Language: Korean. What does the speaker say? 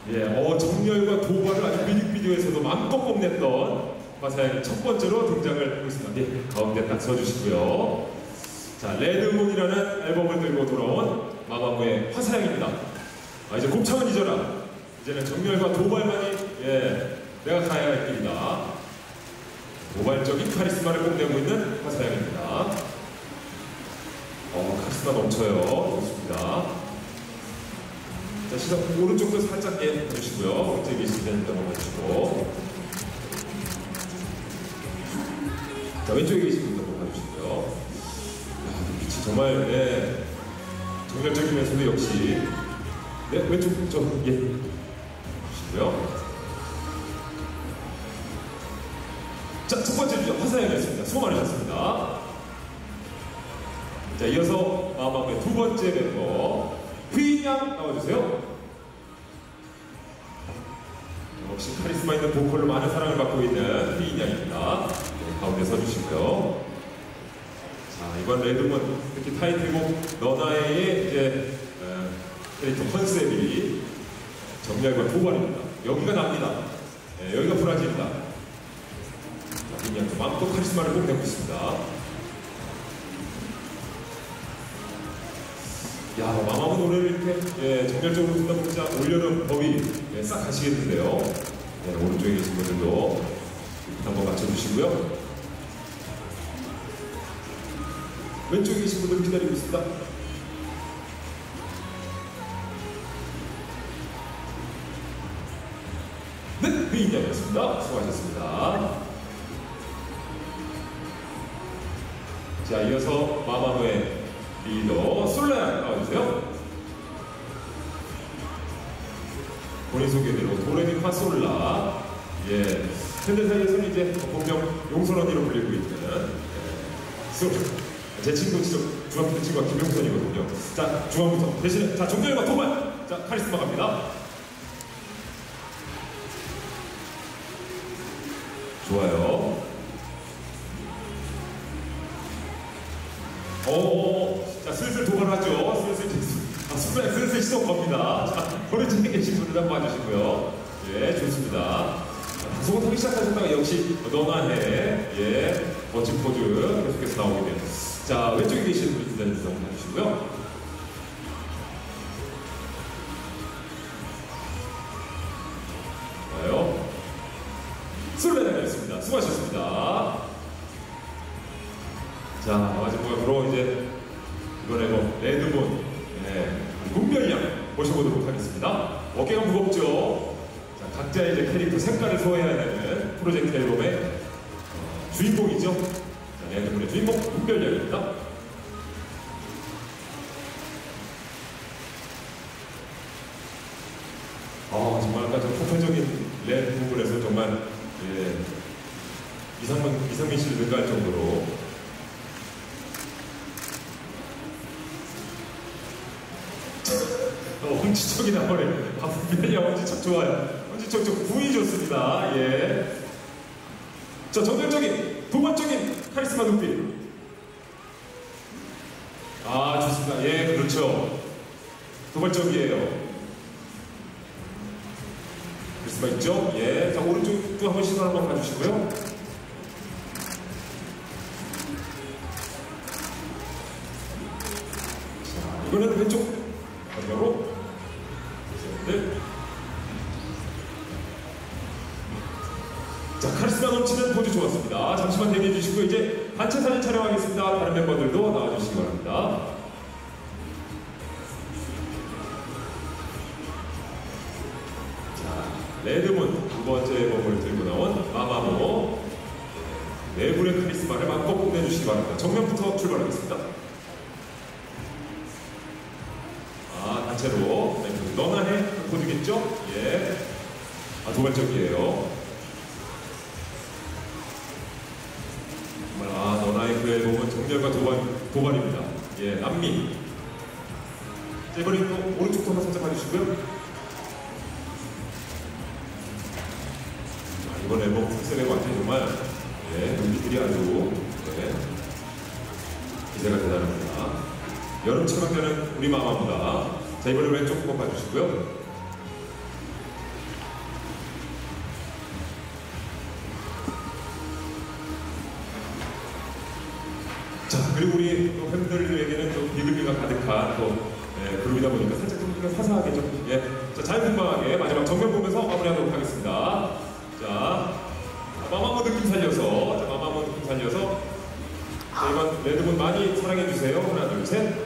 예, 정열과 도발을 아주 뮤직비디오에서도 마음껏 뽐냈던 화사양이 첫 번째로 등장을 하고 있습니다. 예, 가운데 딱 서주시고요. 자, 레드문이라는 앨범을 들고 돌아온 마마무의 화사양입니다. 이제 곱창은 잊어라. 이제는 정열과 도발만이 내가 가야 할 길이다. 도발적인 카리스마를 뽐내고 있는 화사양입니다. 카리스마 넘쳐요. 좋습니다. 자, 시선 오른쪽도 살짝 해주시고요. 왼쪽에 계시면 넘어가시고. 자, 왼쪽에 계신 분도 봐주시고요. 빛이 정말 정열적이면서도 역시 왼쪽 보시고요. 자, 첫 번째 주자 화사양이었습니다. 수고 많으셨습니다. 자, 이어서 마마무의 두 번째 멤버 휘인양 나와주세요. 역시 카리스마 있는 보컬로 많은 사랑을 받고 있는 휘인양입니다. 가운데 서주시고요. 자, 이번 레드문 특히 타이틀곡 너나의 이제 캐릭터 컨셉이 정렬과 도발입니다. 여기가 납니다. 여기가 브라질이다. 자, 휘인양도 마음껏 카리스마를 뽐내고 있습니다. 야, 마마무 노래를 이렇게 정열적으로 듣다 보면 진짜 올여름 더위 싹 가시겠는데요. 오른쪽에 계신 분들도 한번 맞춰주시고요. 왼쪽에 계신 분들 기다리고 있습니다. 네, 휘인양이었습니다. 수고하셨습니다. 자, 이어서 마마무의 리더 솔라양 나와주세요. 본인 소개대로 도레미파 솔라. 팬들 사이에서는 이제 본명 용선 언니로 불리고 있는 제 친구 중학교 친구가 김용선이거든요. 자, 중앙부터 대신에 자, 정렬과 도발. 자, 카리스마 갑니다. 좋아요. 자, 슬슬 도발하죠. 슬슬 시동 겁니다. 자, 오른쪽에 계신 분들 한번 봐주시고요. 좋습니다. 방송을 타기 시작하셨다가 역시 너나 해. 멋진 포즈 계속해서 나오게 돼요. 자, 왼쪽에 계신 분들 기다려주셔서 한번 봐주시고요. 좋아요. 솔레나였습니다. 수고하셨습니다. 자, 마지막으로 이제 이번에 레드문 문별양 모셔보도록 하겠습니다. 어깨가 무겁죠. 자, 각자의 이제 캐릭터 색깔을 소화해야 되는 프로젝트 앨범의 주인공이죠. 자, 레드문의 주인공 문별양입니다. 정말 아까 저 포편적인 랩 부분에서 정말 이상민 씨를 능가할 정도로 엄지척이 나오네. 문별양 엄지척 좋아요. 엄지척 구이 좋습니다. 자, 정열적인 도발적인 카리스마 눈빛. 좋습니다. 그렇죠. 도발적이에요. 카리스마 있죠? 자, 오른쪽도 한번 시선 한번 봐주시고요. 자, 이번에는 왼쪽 마지막으로 자, 카리스마 넘치는 포즈 좋았습니다. 잠시만 대기해 주시고 이제 단체 사진 촬영하겠습니다. 다른 멤버들도 나와주시기 바랍니다. 자, 레드문 두 번째 앨범을 들고 나온 마마무 내분의 카리스마를 마음껏 뽐내주시기 바랍니다. 정면부터 출발하겠습니다. 단체로 너나 해 포즈겠죠? 도발적이에요. 정말 너나의 그 앨범은 정열과 도발입니다. 남미. 자, 이번에 또 오른쪽도 한번 살짝 봐주시고요. 자, 이번 앨범 컨셉에 맞게 정말 눈빛들이 아주 기세가 대단합니다. 여름처럼 되는 우리 마마무다. 자, 이번에 왼쪽 한번 봐주시고요. 요즘 우리 또 팬들에게는 좀 비글비가 가득한 또 그룹이다 보니까 살짝 좀 화사하게 좀 자, 자연분방하게 마지막 정면 보면서 마무리하도록 하겠습니다. 자, 마마무 느낌 살려서 자, 마마무 느낌 살려서 자, 이번 레드문 많이 사랑해 주세요. 하나 둘 셋.